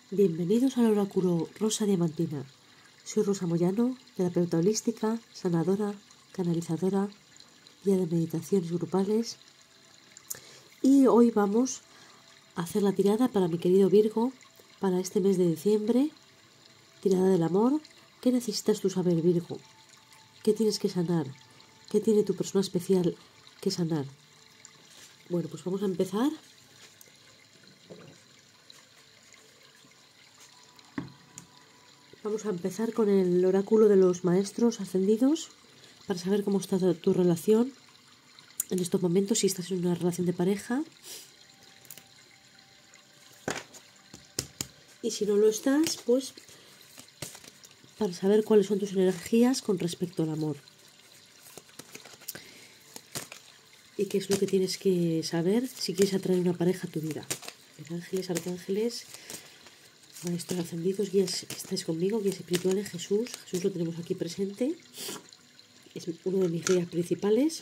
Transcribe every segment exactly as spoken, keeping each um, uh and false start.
Bienvenidos al oráculo Rosa Diamantina. Soy Rosa Moyano, terapeuta holística, sanadora, canalizadora, guía de meditaciones grupales. Y hoy vamos a hacer la tirada para mi querido Virgo para este mes de diciembre. Tirada del amor. ¿Qué necesitas tú saber, Virgo? ¿Qué tienes que sanar? ¿Qué tiene tu persona especial que sanar? Bueno, pues vamos a empezar. Vamos a empezar con el oráculo de los maestros ascendidos para saber cómo está tu relación en estos momentos, si estás en una relación de pareja. Y si no lo estás, pues para saber cuáles son tus energías con respecto al amor. Y qué es lo que tienes que saber si quieres atraer una pareja a tu vida. Ángeles, arcángeles, maestros ascendidos, guías que estáis conmigo, guías espirituales, Jesús. Jesús lo tenemos aquí presente. Es uno de mis guías principales.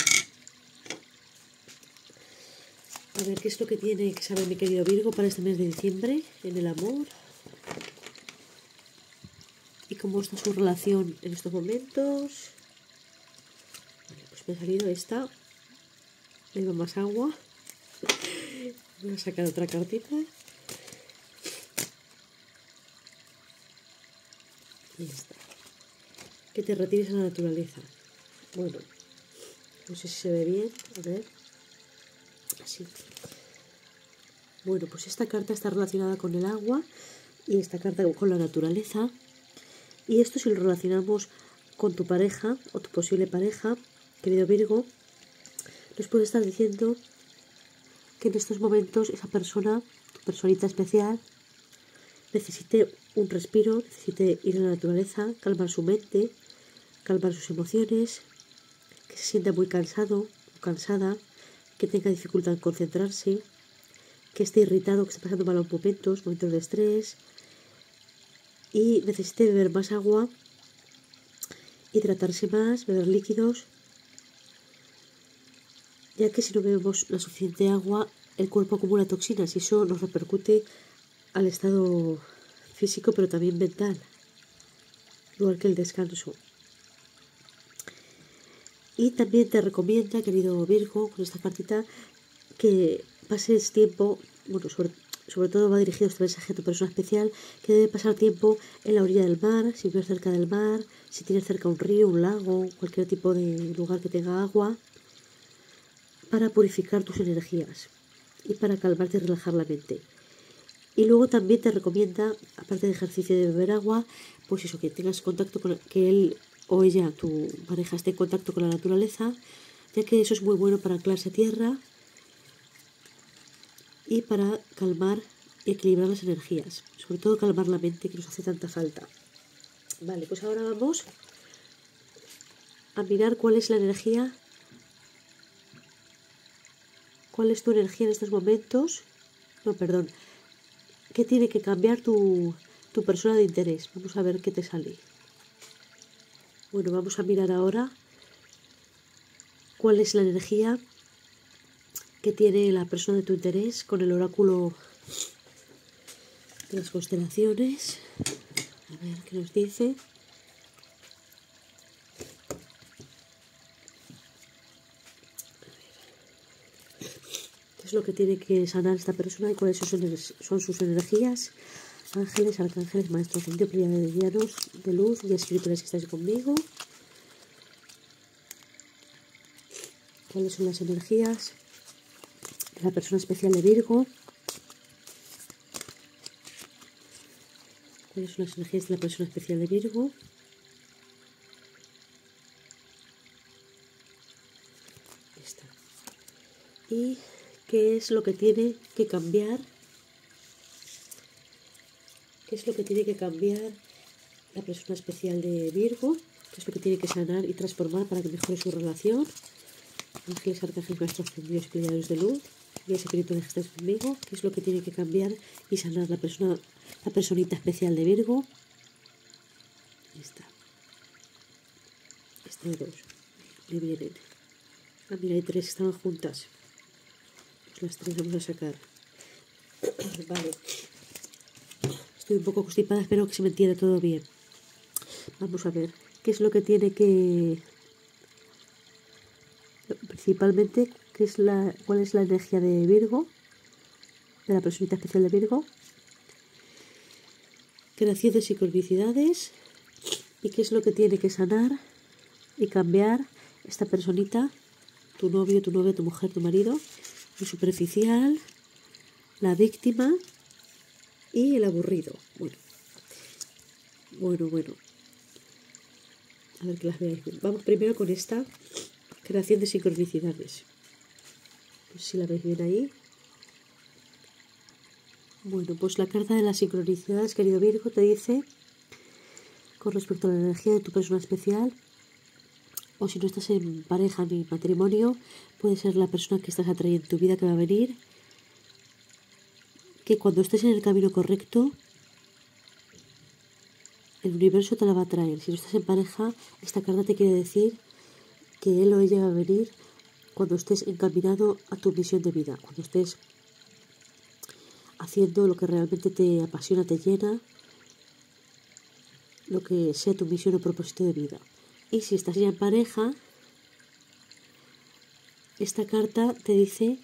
A ver, ¿qué es lo que tiene que saber mi querido Virgo para este mes de diciembre en el amor? ¿Y cómo está su relación en estos momentos? Vale, pues me ha salido esta. Bebo más agua. Voy a sacar otra cartita. Y ya está. Que te retires a la naturaleza. Bueno, no sé si se ve bien. A ver. Así. Bueno, pues esta carta está relacionada con el agua y esta carta con la naturaleza. Y esto, si lo relacionamos con tu pareja o tu posible pareja, querido Virgo, nos puede estar diciendo que en estos momentos esa persona, tu personita especial, necesite un respiro, necesite ir a la naturaleza, calmar su mente, calmar sus emociones, que se sienta muy cansado o cansada, que tenga dificultad en concentrarse, que esté irritado, que esté pasando malos momentos, momentos de estrés, y necesite beber más agua, hidratarse más, beber líquidos, ya que si no bebemos la suficiente agua, el cuerpo acumula toxinas y eso nos repercute al estado físico, pero también mental, igual que el descanso. Y también te recomienda, querido Virgo, con esta cartita, que pases tiempo, bueno, sobre, sobre todo va dirigido este mensaje a tu persona especial, que debe pasar tiempo en la orilla del mar, si vives cerca del mar, si tienes cerca un río, un lago, cualquier tipo de lugar que tenga agua, para purificar tus energías y para calmarte y relajar la mente. Y luego también te recomienda, aparte del ejercicio de beber agua, pues eso, que tengas contacto con, que él o ella, tu pareja, esté en contacto con la naturaleza, ya que eso es muy bueno para anclarse a tierra y para calmar y equilibrar las energías, sobre todo calmar la mente, que nos hace tanta falta. Vale, pues ahora vamos a mirar cuál es la energía, cuál es tu energía en estos momentos. No, perdón. ¿Qué tiene que cambiar tu, tu persona de interés? Vamos a ver qué te sale. Bueno, vamos a mirar ahora cuál es la energía que tiene la persona de tu interés con el oráculo de las constelaciones. A ver qué nos dice. ¿Qué es lo que tiene que sanar esta persona y cuáles son sus energías? Ángeles, arcángeles, maestros, pleiadianos de luz y espirituales que estáis conmigo. ¿Cuáles son las energías de la persona especial de Virgo? ¿Cuáles son las energías de la persona especial de Virgo? Esta. ¿Y qué es lo que tiene que cambiar? ¿Qué es lo que tiene que cambiar la persona especial de Virgo? ¿Qué es lo que tiene que sanar y transformar para que mejore su relación? Ángeles, arcángeles, maestros ascendidos y pleiadianos de luz, guías espirituales que estáis conmigo. ¿Qué es lo que tiene que cambiar y sanar la persona, la personita especial de Virgo? Esta. Esta de dos. Le vienen. Ah, mira, hay tres que estaban juntas. Pues las tres vamos a sacar. Vale. Estoy un poco constipada, espero que se me entienda todo bien. Vamos a ver qué es lo que tiene que... Principalmente, ¿qué es la, cuál es la energía de Virgo, de la personita especial de Virgo? Creación de sincronicidades. ¿Y qué es lo que tiene que sanar y cambiar esta personita? Tu novio, tu novia, tu mujer, tu marido. El superficial, la víctima y el aburrido. Bueno, bueno, bueno. A ver que las veáis bien. Vamos primero con esta creación de sincronicidades. No sé si la veis bien ahí. Bueno, pues la carta de las sincronicidades, querido Virgo, te dice, con respecto a la energía de tu persona especial, o si no estás en pareja ni matrimonio, puede ser la persona que estás atrayendo en tu vida que va a venir, que cuando estés en el camino correcto, el universo te la va a traer. Si no estás en pareja, esta carta te quiere decir que él o ella va a venir cuando estés encaminado a tu misión de vida, cuando estés haciendo lo que realmente te apasiona, te llena, lo que sea tu misión o propósito de vida. Y si estás ya en pareja, esta carta te dice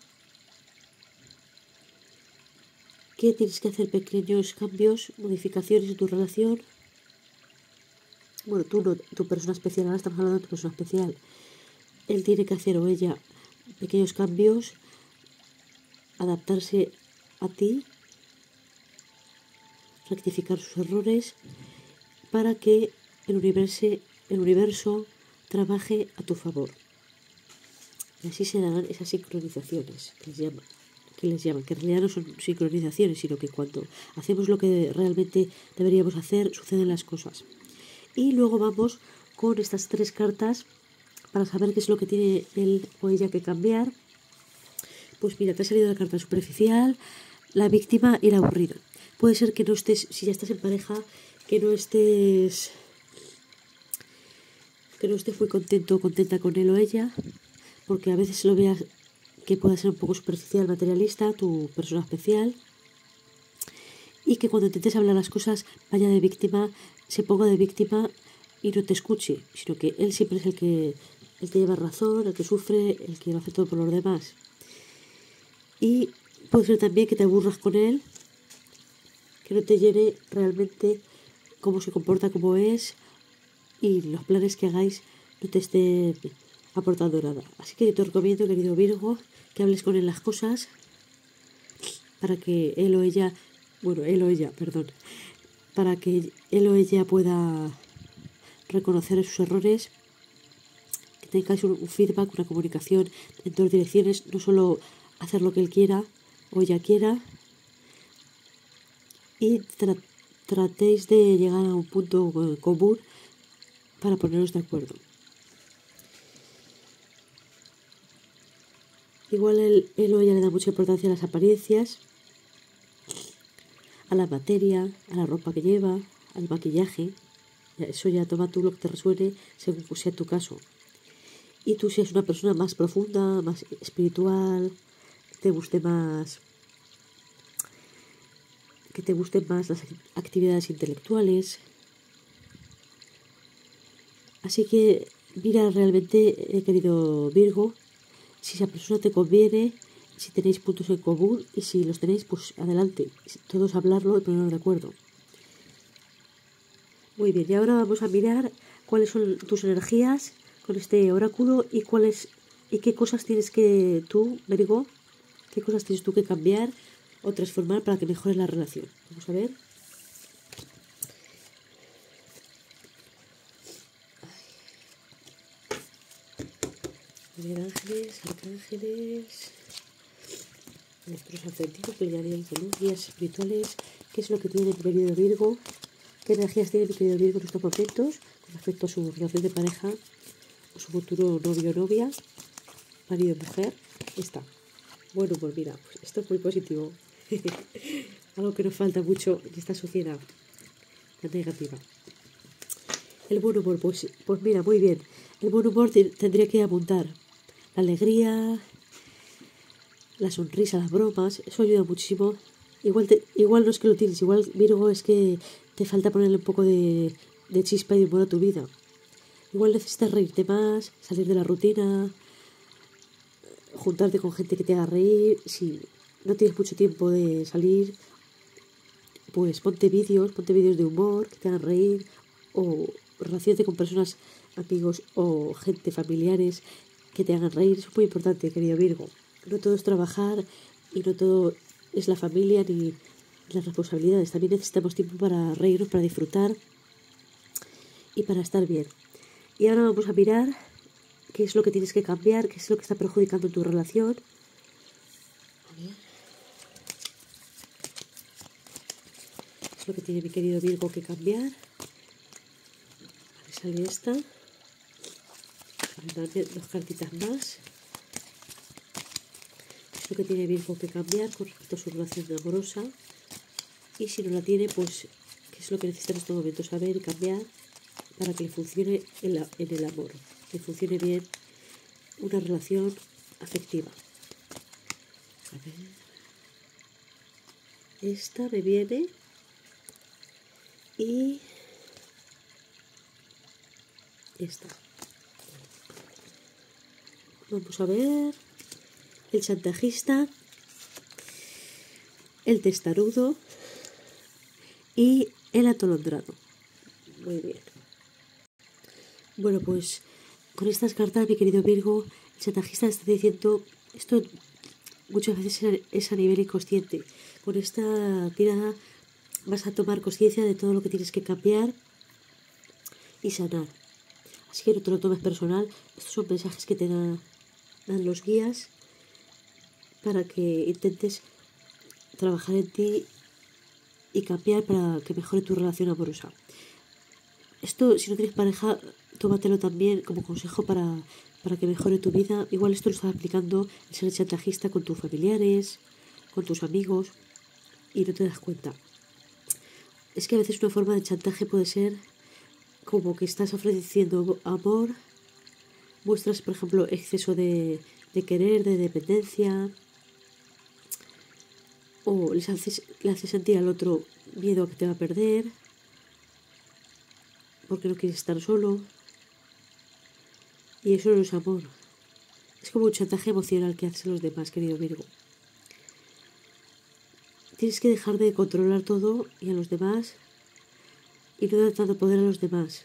que tienes que hacer pequeños cambios, modificaciones en tu relación. Bueno, tú no, tu persona especial, ahora estamos hablando de tu persona especial. Él tiene que hacer o ella pequeños cambios, adaptarse a ti, rectificar sus errores para que el universo, el universo trabaje a tu favor. Y así se darán esas sincronizaciones que les llaman, que les llaman, que en realidad no son sincronizaciones, sino que cuando hacemos lo que realmente deberíamos hacer, suceden las cosas. Y luego vamos con estas tres cartas para saber qué es lo que tiene él o ella que cambiar. Pues mira, te ha salido la carta superficial, la víctima y el aburrido. Puede ser que no estés, si ya estás en pareja, que no estés, que no estés muy contento o contenta con él o ella, porque a veces lo veas que pueda ser un poco superficial, materialista, tu persona especial, y que cuando intentes hablar las cosas vaya de víctima, se ponga de víctima y no te escuche, sino que él siempre es el que, el que lleva razón, el que sufre, el que lo hace todo por los demás. Y puede ser también que te aburras con él, que no te llene realmente cómo se comporta, cómo es, y los planes que hagáis no te estén aportando nada. Así que yo te recomiendo, querido Virgo, que hables con él las cosas para que él o ella, bueno, él o ella, perdón, para que él o ella pueda reconocer sus errores, que tengáis un, un feedback, una comunicación en dos direcciones, no solo hacer lo que él quiera o ella quiera, y tra tratéis de llegar a un punto común para poneros de acuerdo. Igual él, él o ella le da mucha importancia a las apariencias, a la materia, a la ropa que lleva, al maquillaje. Eso ya toma tú lo que te resuene según sea tu caso. Y tú, si eres una persona más profunda, más espiritual, te guste más, que te gusten más las actividades intelectuales. Así que mira realmente, eh, querido Virgo, si esa persona te conviene, si tenéis puntos en común, y si los tenéis, pues adelante, todos hablarlo y ponernos de acuerdo. Muy bien, y ahora vamos a mirar cuáles son tus energías con este oráculo y cuáles y qué cosas tienes que tú, Virgo, qué cosas tienes tú que cambiar o transformar para que mejore la relación. Vamos a ver. A ver, ángeles, arcángeles, nuestros argentinos, guardianes de luz, guías espirituales, qué es lo que tiene mi querido Virgo, qué energías tiene mi querido Virgo en estos momentos con respecto a su relación de pareja o su futuro novio o novia, marido o mujer. Está. Bueno, pues mira, pues esto es muy positivo. Algo que nos falta mucho en esta sociedad tan negativa. El buen humor, pues, pues mira, muy bien. El buen humor te, tendría que abundar. La alegría, la sonrisa, las bromas, eso ayuda muchísimo Igual, te, igual no es que lo tienes, igual Virgo es que te falta ponerle un poco de, de chispa y de humor a tu vida. Igual necesitas reírte más, salir de la rutina, juntarte con gente que te haga reír. Si no tienes mucho tiempo de salir, pues ponte vídeos, ponte vídeos de humor que te hagan reír, o relacionate con personas, amigos o gente familiares que te hagan reír. Eso es muy importante, querido Virgo. No todo es trabajar y no todo es la familia ni las responsabilidades. También necesitamos tiempo para reírnos, para disfrutar y para estar bien. Y ahora vamos a mirar qué es lo que tienes que cambiar, qué es lo que está perjudicando tu relación. A ver. ¿Qué es lo que tiene mi querido Virgo que cambiar? A ver, sale esta. A ver, dame dos cartitas más. ¿Qué es lo que tiene Virgo que cambiar con respecto a su relación amorosa? Y si no la tiene, pues, ¿qué es lo que necesita en este momento saber y cambiar para que le funcione en, la, en el amor? Que funcione bien una relación afectiva. A ver. Esta me viene y esta. Vamos a ver. El chantajista, el testarudo y el atolondrado. Muy bien. Bueno, pues con estas cartas, mi querido Virgo, el chantajista está diciendo, esto muchas veces es a nivel inconsciente. Con esta tirada vas a tomar conciencia de todo lo que tienes que cambiar y sanar. Así que no te lo tomes personal. Estos son mensajes que te dan, dan los guías para que intentes trabajar en ti y cambiar para que mejore tu relación amorosa. Esto, si no tienes pareja, tómatelo también como consejo para, para que mejore tu vida. Igual esto lo estás aplicando en ser chantajista con tus familiares, con tus amigos, y no te das cuenta. Es que a veces una forma de chantaje puede ser como que estás ofreciendo amor, muestras, por ejemplo, exceso de, de querer, de dependencia, o les haces, le haces sentir al otro miedo a que te va a perder, porque no quieres estar solo. Y eso no es amor. Es como un chantaje emocional que hacen los demás, querido Virgo. Tienes que dejar de controlar todo y a los demás y no dar tanto poder a los demás.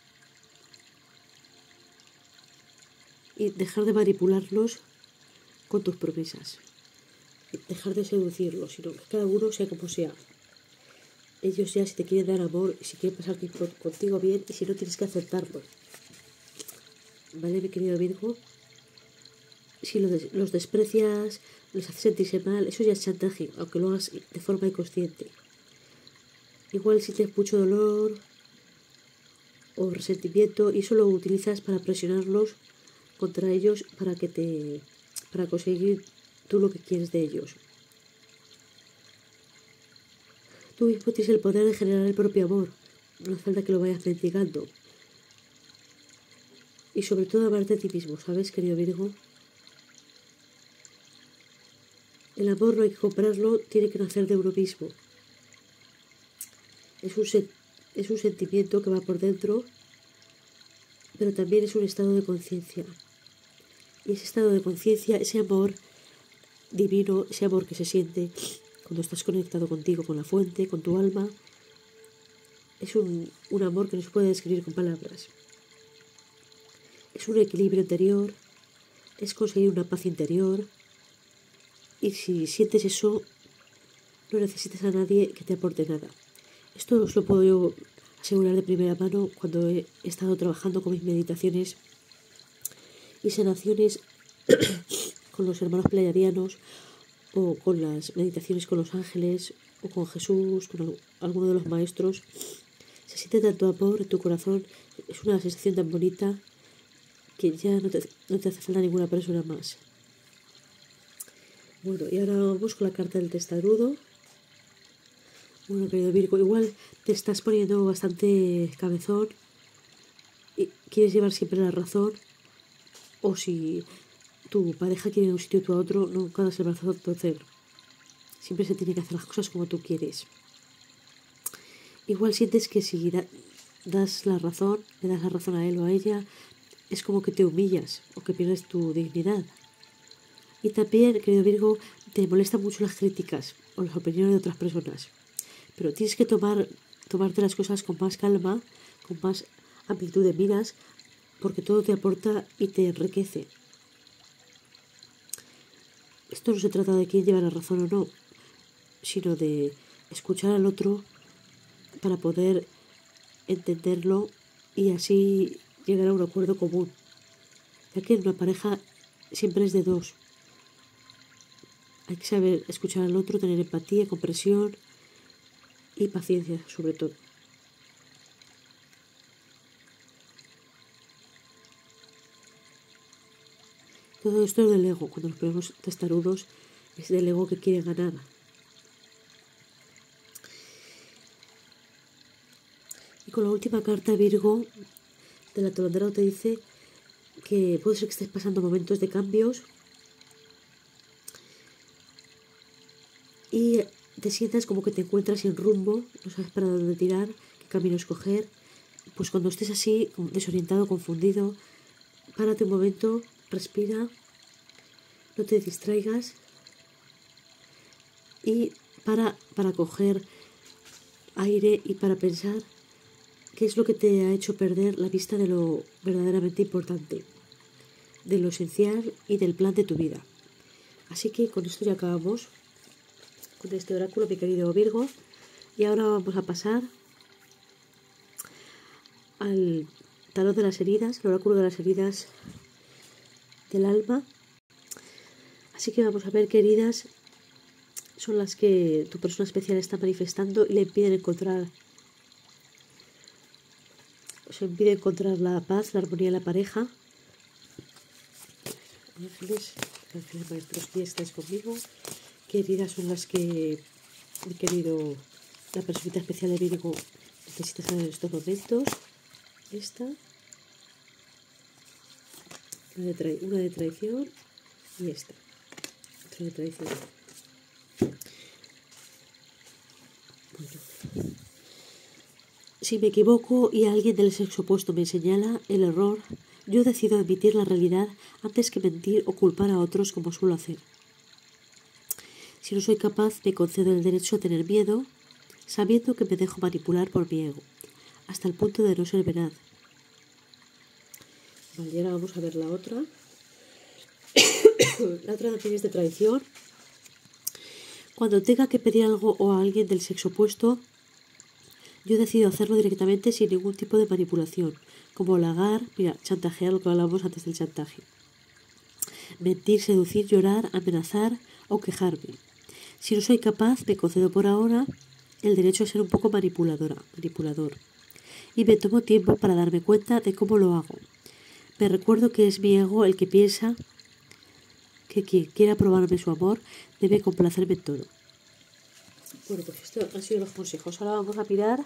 Y dejar de manipularlos con tus promesas. Dejar de seducirlos, sino que cada uno sea como sea. Ellos ya si te quieren dar amor, si quieren pasar tiempo contigo bien, y si no tienes que aceptarlo. ¿Vale, mi querido Virgo? Si lo des los desprecias, los haces sentirse mal, eso ya es chantaje, aunque lo hagas de forma inconsciente. Igual si tienes mucho dolor o resentimiento y eso lo utilizas para presionarlos contra ellos para que te para conseguir tú lo que quieres de ellos. Tú mismo tienes el poder de generar el propio amor. No hace falta que lo vayas mendigando. Y sobre todo amarte a ti mismo, ¿sabes, querido Virgo? El amor no hay que comprarlo, tiene que nacer de uno mismo. Es un, es un sentimiento que va por dentro, pero también es un estado de conciencia. Y ese estado de conciencia, ese amor divino, ese amor que se siente cuando estás conectado contigo, con la fuente, con tu alma, es un, un amor que no se puede describir con palabras. Es un equilibrio interior, es conseguir una paz interior. Y si sientes eso, no necesitas a nadie que te aporte nada. Esto os lo puedo yo asegurar de primera mano cuando he estado trabajando con mis meditaciones y sanaciones con los hermanos pleiadianos o con las meditaciones con los ángeles o con Jesús, con alguno de los maestros. Se siente tanto amor en tu corazón, es una sensación tan bonita que ya no te, no te hace falta ninguna persona más. Bueno, y ahora vamos con la carta del testarudo. Bueno, querido Virgo, igual te estás poniendo bastante cabezón y quieres llevar siempre la razón, o si tu pareja quiere ir de un sitio tú a otro, nunca das el brazo a torcer. siempre se tiene que hacer las cosas como tú quieres. Igual sientes que si da, das la razón, le das la razón a él o a ella, es como que te humillas o que pierdes tu dignidad. Y también, querido Virgo, te molestan mucho las críticas o las opiniones de otras personas. Pero tienes que tomar, tomarte las cosas con más calma, con más amplitud de miras, porque todo te aporta y te enriquece. Esto no se trata de quién lleva la razón o no, sino de escuchar al otro para poder entenderlo y así llegar a un acuerdo común. Ya que en una pareja siempre es de dos. Hay que saber escuchar al otro, tener empatía, comprensión y paciencia, sobre todo. Todo esto es del ego. Cuando nos ponemos testarudos, es del ego que quiere ganar. Y con la última carta, Virgo, de la Atolondrado te dice que puede ser que estés pasando momentos de cambios y te sientas como que te encuentras sin rumbo, no sabes para dónde tirar, qué camino escoger. Pues cuando estés así, desorientado, confundido, párate un momento, respira, no te distraigas y para, para coger aire y para pensar qué es lo que te ha hecho perder la vista de lo verdaderamente importante, de lo esencial y del plan de tu vida. Así que con esto ya acabamos con este oráculo, mi querido Virgo, y ahora vamos a pasar al tarot de las heridas, el oráculo de las heridas del alma. Así que vamos a ver qué heridas son las que tu persona especial está manifestando y le impiden encontrar os impide encontrar la paz, la armonía en la pareja. Ángeles, ángeles maestros, ¿quién estáis conmigo? ¿Qué heridas son las que mi querido, la personita especial de Virgo necesita saber en estos momentos? Esta, una de, tra- una de traición y esta, otra de traición. Bueno. Si me equivoco y alguien del sexo opuesto me señala el error, yo decido admitir la realidad antes que mentir o culpar a otros como suelo hacer. Si no soy capaz, me concedo el derecho a tener miedo, sabiendo que me dejo manipular por mi ego, hasta el punto de no ser veraz. Vale, y ahora vamos a ver la otra. La otra también es de traición. Cuando tenga que pedir algo o a alguien del sexo opuesto, yo decido hacerlo directamente sin ningún tipo de manipulación, como halagar, mira, chantajear, lo que hablábamos antes del chantaje. Mentir, seducir, llorar, amenazar o quejarme. Si no soy capaz, me concedo por ahora el derecho a ser un poco manipuladora, manipulador. Y me tomo tiempo para darme cuenta de cómo lo hago. Me recuerdo que es mi ego el que piensa que quien quiera probarme su amor debe complacerme en todo. Bueno, pues estos han sido los consejos. Ahora vamos a mirar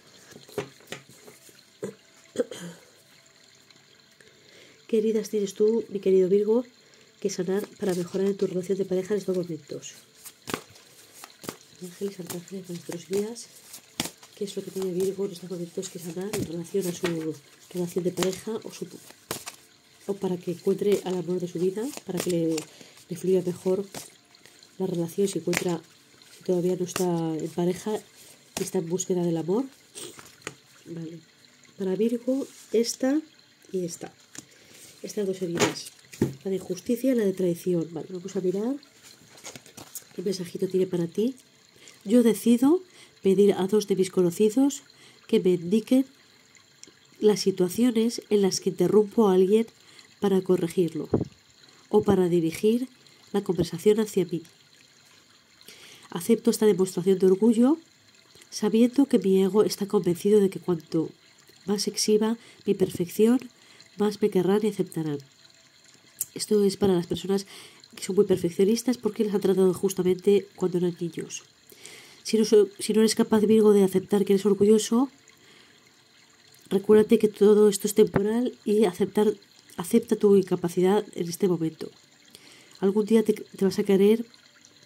qué heridas tienes tú, mi querido Virgo, que sanar para mejorar en tu relación de pareja en estos momentos. Ángeles, arcángeles, maestros guías, qué es lo que tiene Virgo en estos momentos que sanar en relación a su relación de pareja o, su, o para que encuentre al amor de su vida, para que le, le fluya mejor la relación, si encuentra, si todavía no está en pareja y está en búsqueda del amor. Vale. Para Virgo, esta y esta. Estas dos heridas. La de justicia y la de traición. Vale, vamos a mirar qué mensajito tiene para ti. Yo decido pedir a dos de mis conocidos que me indiquen las situaciones en las que interrumpo a alguien para corregirlo o para dirigir la conversación hacia mí. Acepto esta demostración de orgullo sabiendo que mi ego está convencido de que cuanto más exhiba mi perfección, más me querrán y aceptarán. Esto es para las personas que son muy perfeccionistas porque les han tratado justamente cuando eran niños. Si no, so, si no eres capaz, Virgo, de aceptar que eres orgulloso, recuérdate que todo esto es temporal y aceptar, acepta tu incapacidad en este momento. Algún día te, te vas a querer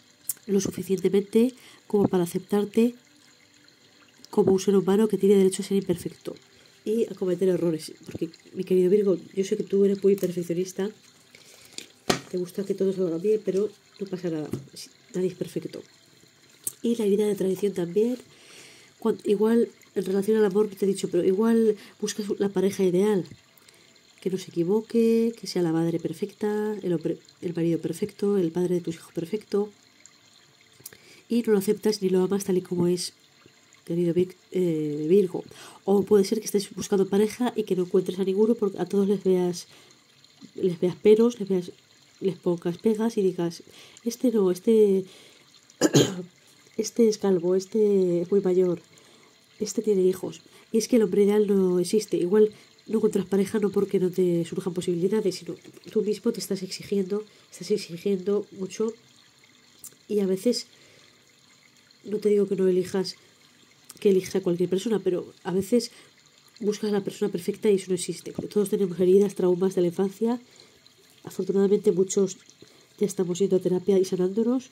lo suficientemente como para aceptarte como un ser humano que tiene derecho a ser imperfecto y a cometer errores. Porque, mi querido Virgo, yo sé que tú eres muy perfeccionista, te gusta que todo salga bien, pero no pasa nada, nadie es perfecto. Y la herida de traición también, cuando, igual en relación al amor te he dicho, pero igual buscas la pareja ideal, que no se equivoque, que sea la madre perfecta, el, hombre, el marido perfecto, el padre de tus hijos perfecto, y no lo aceptas ni lo amas tal y como es, querido Vir, eh, Virgo. O puede ser que estés buscando pareja y que no encuentres a ninguno porque a todos les veas, les veas peros, les veas, les pongas pegas y digas, este no, este, este es calvo, este es muy mayor, este tiene hijos. Y es que el hombre ideal no existe. Igual no encuentras pareja no porque no te surjan posibilidades, sino tú mismo te estás exigiendo, estás exigiendo mucho y a veces, no te digo que no elijas, que elijas a cualquier persona, pero a veces buscas a la persona perfecta y eso no existe. Porque todos tenemos heridas, traumas de la infancia. Afortunadamente muchos ya estamos yendo a terapia y sanándonos,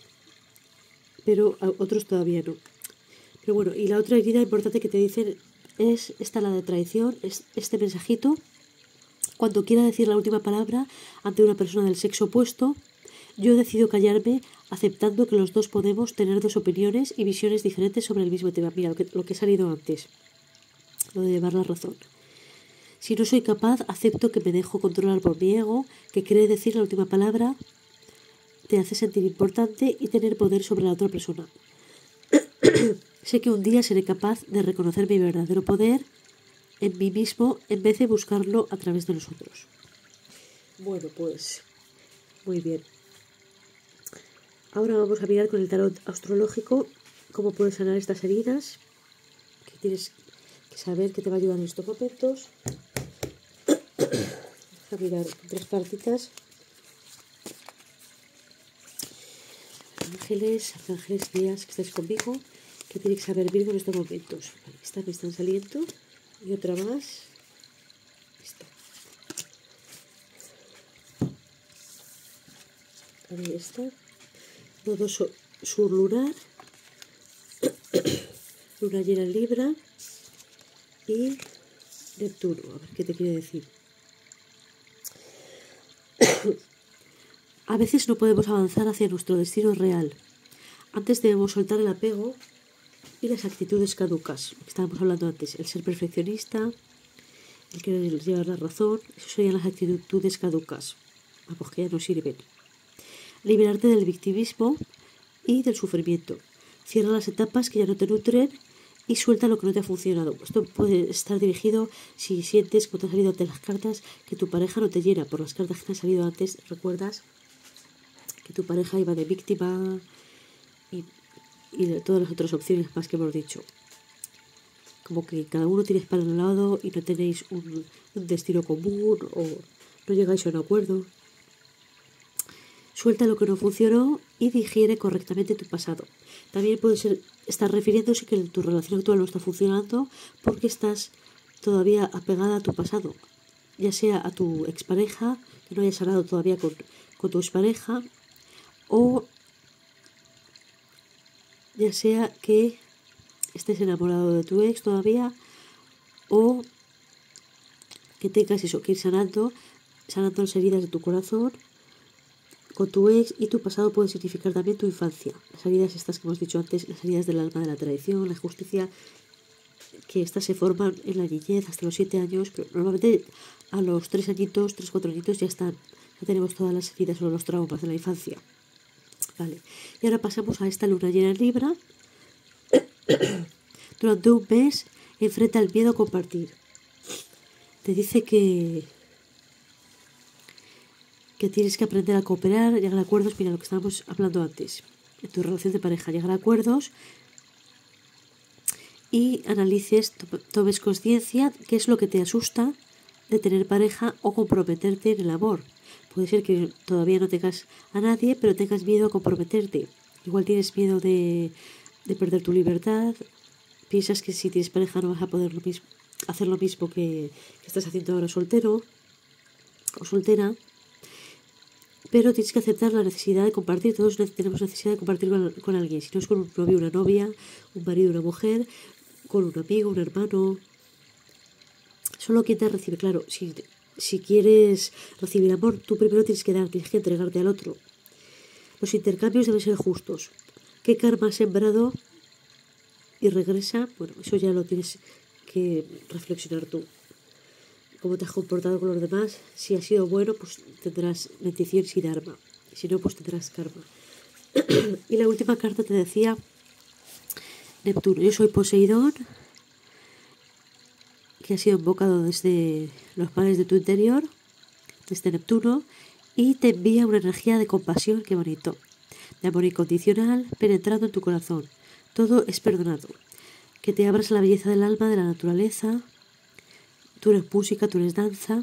pero otros todavía no. Pero bueno, y la otra herida importante que te dicen es esta, la de traición, es este mensajito. Cuando quiera decir la última palabra ante una persona del sexo opuesto, yo decido callarme aceptando que los dos podemos tener dos opiniones y visiones diferentes sobre el mismo tema. Mira, lo que, lo que he salido antes, lo de llevar la razón. Si no soy capaz, acepto que me dejo controlar por mi ego, que cree decir la última palabra te hace sentir importante y tener poder sobre la otra persona. Sé que un día seré capaz de reconocer mi verdadero poder en mí mismo en vez de buscarlo a través de los otros. Bueno, pues muy bien. Ahora vamos a mirar con el tarot astrológico cómo puedes sanar estas heridas que tienes que saber que te va a ayudar en estos momentos. Vamos a mirar tres cartitas. Ángeles, arcángeles, guías que estáis conmigo, que tiene que saber Virgo en estos momentos. Vale, estas me están saliendo y otra más. Esta. Vale, esta. Nodo sur lunar, luna llena en Libra y Neptuno. A ver qué te quiere decir. A veces no podemos avanzar hacia nuestro destino real. Antes debemos soltar el apego y las actitudes caducas, que estábamos hablando antes, el ser perfeccionista, el querer llevar la razón, eso serían las actitudes caducas, vamos, que ya no sirven. Liberarte del victimismo y del sufrimiento. Cierra las etapas que ya no te nutren y suelta lo que no te ha funcionado. Esto puede estar dirigido si sientes, como te han salido antes las cartas, que tu pareja no te llena. Por las cartas que te han salido antes, recuerdas que tu pareja iba de víctima y, y de todas las otras opciones más que hemos dicho. Como que cada uno tienes para un lado y no tenéis un, un destino común o no llegáis a un acuerdo. Suelta lo que no funcionó y digiere correctamente tu pasado. También puede ser estar refiriéndose que tu relación actual no está funcionando porque estás todavía apegada a tu pasado, ya sea a tu expareja, que no hayas sanado todavía con, con tu expareja, o ya sea que estés enamorado de tu ex todavía, o que tengas eso, que ir sanando, sanando las heridas de tu corazón con tu ex, y tu pasado puede significar también tu infancia. Las heridas estas que hemos dicho antes, las heridas del alma, de la tradición, la justicia, que estas se forman en la niñez hasta los siete años, pero normalmente a los tres añitos, tres, cuatro añitos ya están, ya tenemos todas las heridas o los traumas de la infancia. Vale. Y ahora pasamos a esta luna llena en Libra. Durante un mes enfrenta el miedo a compartir. Te dice que que tienes que aprender a cooperar, llegar a acuerdos. Mira lo que estábamos hablando antes, en tu relación de pareja, llegar a acuerdos y analices, tomes conciencia qué es lo que te asusta de tener pareja o comprometerte en el amor. Puede ser que todavía no tengas a nadie, pero tengas miedo a comprometerte. Igual tienes miedo de, de perder tu libertad, piensas que si tienes pareja no vas a poder lo mismo, hacer lo mismo que, que estás haciendo ahora soltero o soltera. pero tienes que aceptar la necesidad de compartir. Todos tenemos necesidad de compartir con, con alguien, si no es con un novio, una novia, un marido, una mujer, con un amigo, un hermano. Solo quien te recibe, claro, si, si quieres recibir amor, tú primero tienes que dar, tienes que entregarte al otro. Los intercambios deben ser justos. ¿Qué karma has sembrado y regresa? Bueno, eso ya lo tienes que reflexionar tú. Cómo te has comportado con los demás. Si ha sido bueno, pues tendrás bendiciones y dharma. Si no, pues tendrás karma. Y la última carta te decía Neptuno. Yo soy Poseidón, que ha sido invocado desde los mares de tu interior, desde Neptuno, y te envía una energía de compasión, qué bonito, de amor incondicional penetrando en tu corazón. Todo es perdonado. Que te abras a la belleza del alma, de la naturaleza. Tú eres música, tú eres danza.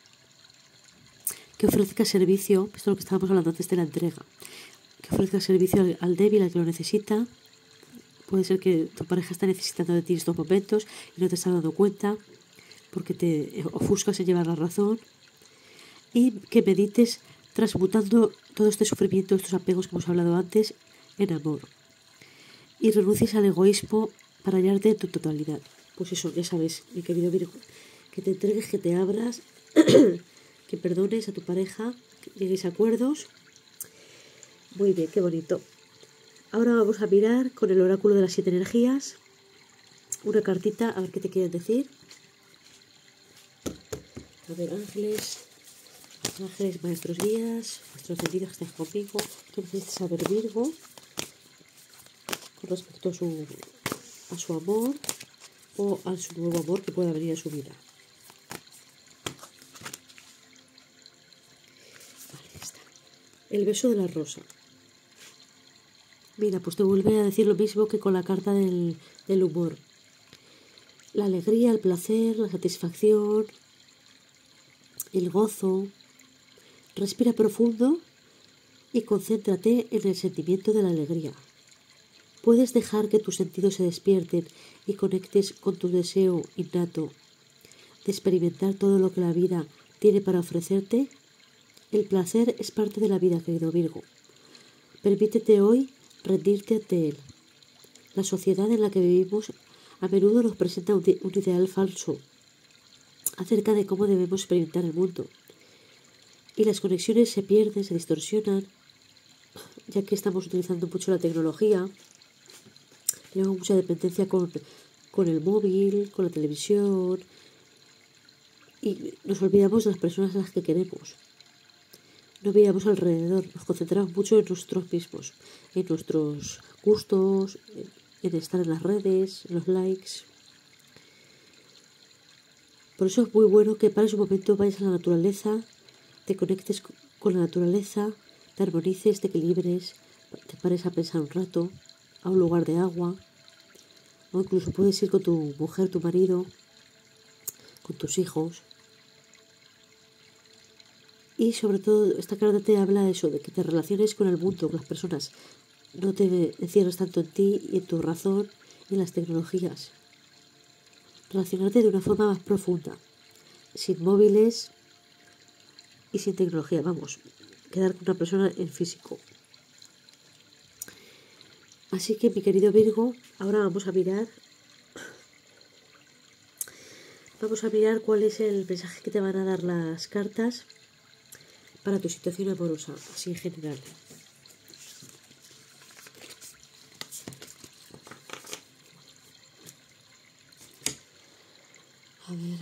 Que ofrezcas servicio, esto es lo que estábamos hablando antes de la entrega. Que ofrezcas servicio al, al débil, al que lo necesita. Puede ser que tu pareja está necesitando de ti en estos momentos y no te estás dando cuenta porque te ofuscas en llevar la razón. Y que medites transmutando todo este sufrimiento, estos apegos que hemos hablado antes, en amor. Y renuncies al egoísmo para hallarte en tu totalidad. Pues eso, ya sabes, mi querido Virgo, que te entregues, que te abras, que perdones a tu pareja, que llegues a acuerdos. Muy bien, qué bonito. Ahora vamos a mirar con el oráculo de las siete energías una cartita, a ver qué te quieren decir. A ver, ángeles, ángeles, maestros guías, vuestros entendidos que estáis conmigo. ¿Qué necesitas saber, Virgo, con respecto a su, a su amor o a su nuevo amor que pueda venir a su vida? Vale, ya está. El beso de la rosa. Mira, pues te vuelve a decir lo mismo que con la carta del, del humor. La alegría, el placer, la satisfacción, el gozo. Respira profundo y concéntrate en el sentimiento de la alegría. Puedes dejar que tus sentidos se despierten y conectes con tu deseo innato de experimentar todo lo que la vida tiene para ofrecerte. El placer es parte de la vida, querido Virgo. Permítete hoy rendirte ante él. La sociedad en la que vivimos a menudo nos presenta un, un ideal falso acerca de cómo debemos experimentar el mundo. Y las conexiones se pierden, se distorsionan, ya que estamos utilizando mucho la tecnología. Tenemos mucha dependencia con, con el móvil, con la televisión, y nos olvidamos de las personas a las que queremos. No miramos alrededor, nos concentramos mucho en nosotros mismos, en nuestros gustos, en, en estar en las redes, en los likes. Por eso es muy bueno que pares un momento, vayas a la naturaleza, te conectes con la naturaleza, te armonices, te equilibres, te pares a pensar un rato, a un lugar de agua, o incluso puedes ir con tu mujer, tu marido, con tus hijos. Y sobre todo esta carta te habla de eso, de que te relaciones con el mundo, con las personas. No te encierres tanto en ti y en tu razón y en las tecnologías. Relacionarte de una forma más profunda, sin móviles y sin tecnología. Vamos, quedar con una persona en físico. Así que, mi querido Virgo, ahora vamos a mirar vamos a mirar cuál es el mensaje que te van a dar las cartas para tu situación amorosa, así en general. A ver.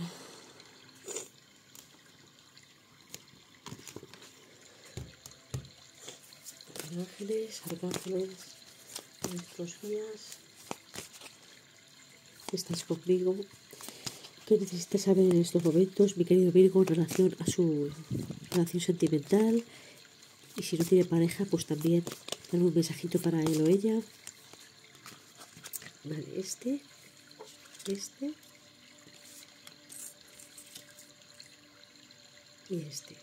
Ángeles, arcángeles, nuestros guías, estáis conmigo. ¿Qué necesitas saber en estos momentos, mi querido Virgo, en relación a su relación sentimental? Y si no tiene pareja, pues también dar un mensajito para él o ella. Vale, este, este y este.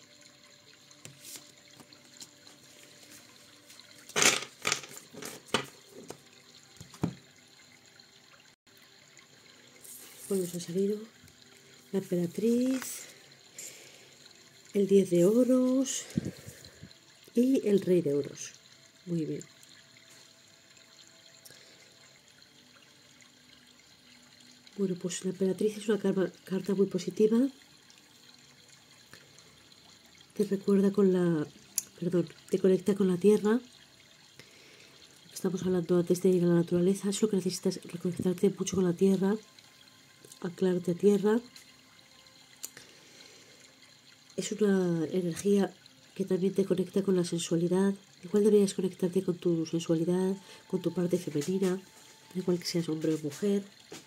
Bueno, nos ha salido la emperatriz, el diez de oros, y el rey de oros. Muy bien. Bueno, pues la emperatriz es una carta muy positiva. Te recuerda con la... Perdón, te conecta con la tierra. Estamos hablando antes de ir a la naturaleza. Es lo que necesitas, reconectarte mucho con la tierra. Anclarte a tierra. Es una energía que también te conecta con la sensualidad. Igual deberías conectarte con tu sensualidad, con tu parte femenina, igual que seas hombre o mujer.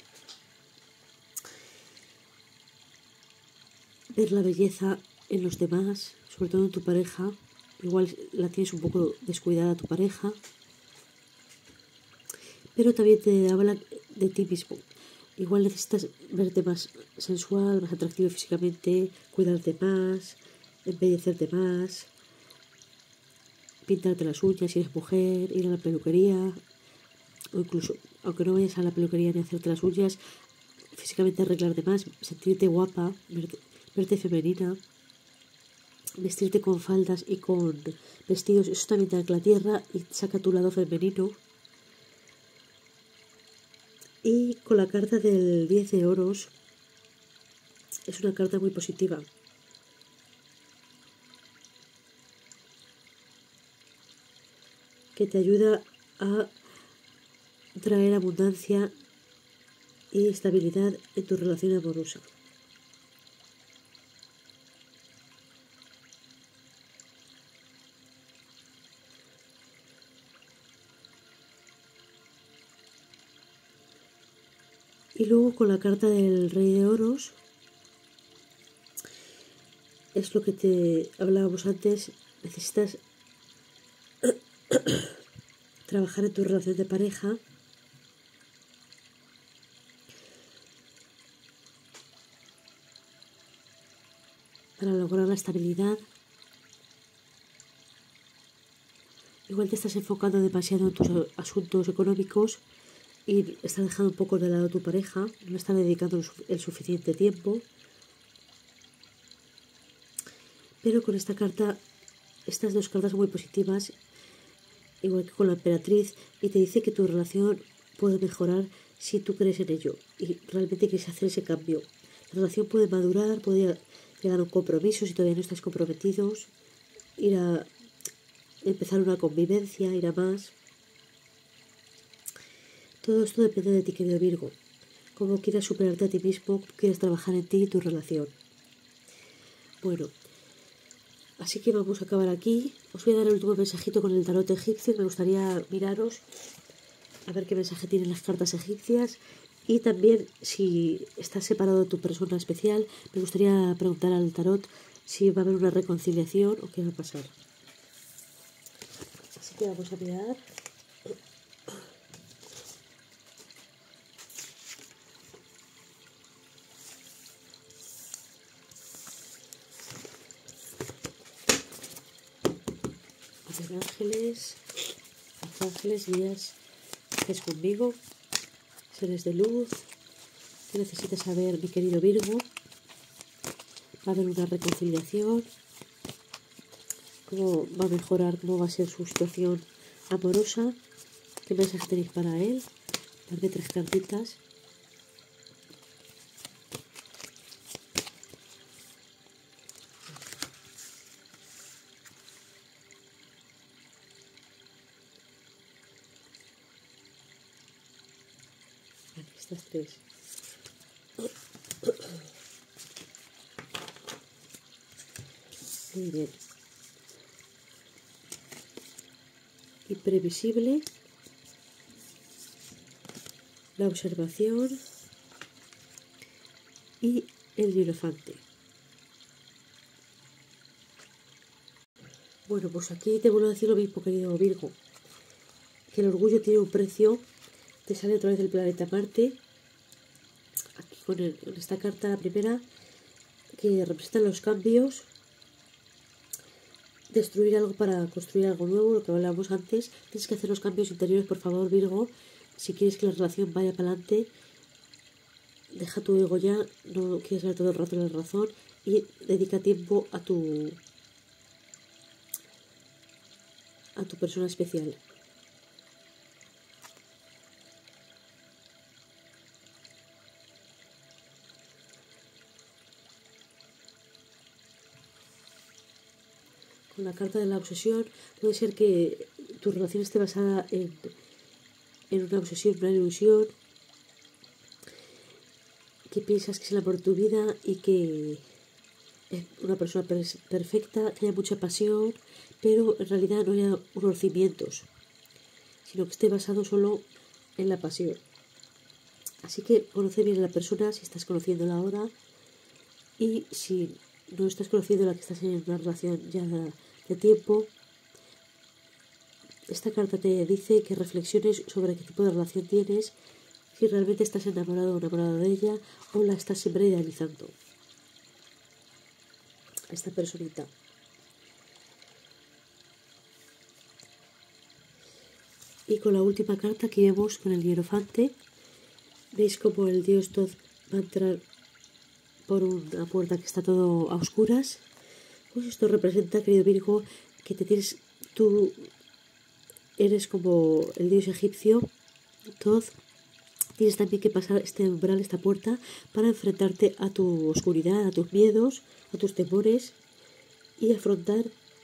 Ver la belleza en los demás, sobre todo en tu pareja. Igual la tienes un poco descuidada tu pareja. Pero también te habla de ti mismo. Igual necesitas verte más sensual, más atractivo físicamente, cuidarte más, embellecerte más, pintarte las uñas si eres mujer, ir a la peluquería, o incluso, aunque no vayas a la peluquería ni a hacerte las uñas, físicamente arreglarte más, sentirte guapa, verte, verte femenina, vestirte con faldas y con vestidos, eso también te ancla la tierra y saca tu lado femenino. Y con la carta del diez de oros, es una carta muy positiva. Que te ayuda a traer abundancia y estabilidad en tu relación amorosa. Y luego con la carta del rey de oros, es lo que te hablábamos antes, necesitas trabajar en tu relación de pareja para lograr la estabilidad. Igual te estás enfocando demasiado en tus asuntos económicos y estás dejando un poco de lado a tu pareja, no estás dedicando el suficiente tiempo. Pero con esta carta, estas dos cartas son muy positivas, igual que con la emperatriz, y te dice que tu relación puede mejorar si tú crees en ello y realmente quieres hacer ese cambio. La relación puede madurar, puede llegar a un compromiso si todavía no estás comprometidos, ir a empezar una convivencia, ir a más. Todo esto depende de ti, querido Virgo. Cómo quieras superarte a ti mismo, cómo quieres trabajar en ti y tu relación. Bueno, así que vamos a acabar aquí. Os voy a dar el último mensajito con el tarot egipcio. Me gustaría miraros a ver qué mensaje tienen las cartas egipcias. Y también, si estás separado de tu persona especial, me gustaría preguntar al tarot si va a haber una reconciliación o qué va a pasar. Así que vamos a mirar. A ver, ángeles, ángeles, guías, estés conmigo, seres de luz. ¿Qué necesitas saber, mi querido Virgo? Va a haber una reconciliación. ¿Cómo va a mejorar? ¿Cómo va a ser su situación amorosa? ¿Qué mensaje tenéis para él? Darme tres cartitas. Vale, estas tres. Muy bien. Imprevisible. La observación. Y el hierofante. Bueno, pues aquí te vuelvo a decir lo mismo, querido Virgo. Que el orgullo tiene un precio. Te sale a través del planeta Marte. Aquí con, el, con esta carta, la primera, que representa los cambios. Destruir algo para construir algo nuevo, lo que hablábamos antes. Tienes que hacer los cambios interiores, por favor, Virgo. Si quieres que la relación vaya para adelante, deja tu ego ya, no quieres ver todo el rato la razón y dedica tiempo a tu a tu persona especial. Con la carta de la obsesión puede ser que tu relación esté basada en, en una obsesión, una ilusión, que piensas que es el amor de tu vida y que es una persona perfecta, que haya mucha pasión, pero en realidad no haya unos cimientos, sino que esté basado solo en la pasión. Así que conoce bien a la persona si estás conociéndola ahora, y si no estás conociendo a la que estás en una relación ya de tiempo, esta carta te dice que reflexiones sobre qué tipo de relación tienes, si realmente estás enamorado o enamorado de ella, o la estás siempre idealizando a esta personita. Y con la última carta que vemos con el hierofante, veis como el dios Thoth va a entrar por una puerta que está todo a oscuras. Pues esto representa, querido Virgo, que te tienes, tú eres como el dios egipcio Thoth. Tienes también que pasar este umbral, esta puerta, para enfrentarte a tu oscuridad, a tus miedos, a tus temores, y afrontar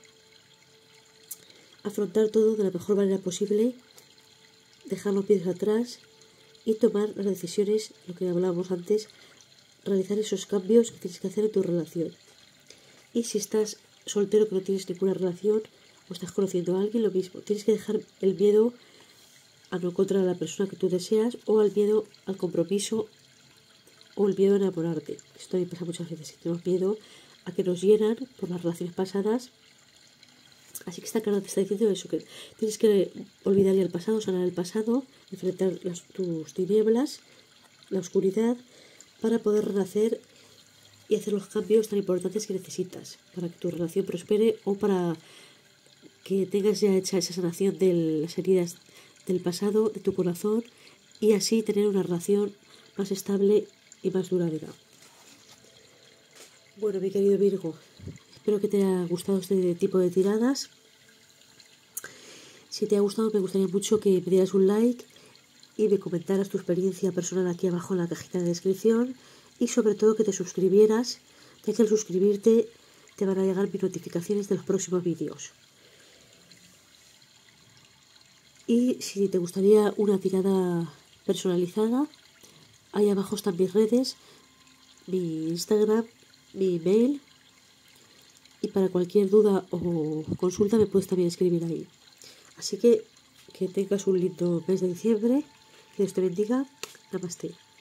afrontar todo de la mejor manera posible, dejar los pies atrás y tomar las decisiones, lo que hablábamos antes, realizar esos cambios que tienes que hacer en tu relación. Y si estás soltero, que no tienes ninguna relación, o estás conociendo a alguien, lo mismo, tienes que dejar el miedo a no encontrar a la persona que tú deseas, o al miedo al compromiso, o el miedo a enamorarte. Esto también pasa muchas veces, que tenemos miedo a que nos llenan por las relaciones pasadas. Así que esta carta te está diciendo eso, que tienes que olvidar ya el pasado, sanar el pasado, enfrentar las, tus tinieblas, la oscuridad, para poder renacer y hacer los cambios tan importantes que necesitas para que tu relación prospere, o para que tengas ya hecha esa sanación de las heridas del pasado, de tu corazón, y así tener una relación más estable y más duradera. Bueno, mi querido Virgo, espero que te haya gustado este tipo de tiradas. Si te ha gustado, me gustaría mucho que me dieras un like y me comentaras tu experiencia personal aquí abajo en la cajita de descripción, y sobre todo que te suscribieras, ya que al suscribirte te van a llegar mis notificaciones de los próximos vídeos. Y si te gustaría una tirada personalizada, ahí abajo están mis redes, mi Instagram, mi email, y para cualquier duda o consulta me puedes también escribir ahí. Así que que tengas un lindo mes de diciembre, que Dios te bendiga. Namaste.